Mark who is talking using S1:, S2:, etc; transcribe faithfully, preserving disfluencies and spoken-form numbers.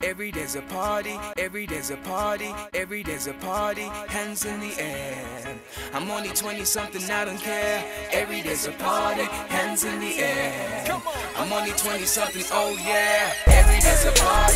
S1: every day's a party, every day's a party, every day's a party, hands in the air. I'm only twenty something, I don't care. Every day's a party, hands in the air. I'm only twenty something, oh yeah. Every day's a party.